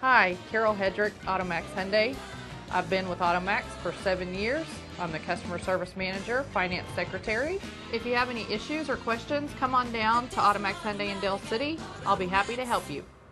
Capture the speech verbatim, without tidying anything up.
Hi, Carol Hedrick, Automax Hyundai. I've been with Automax for seven years. I'm the Customer Service Manager, Finance Secretary. If you have any issues or questions, come on down to Automax Hyundai in Dale City. I'll be happy to help you.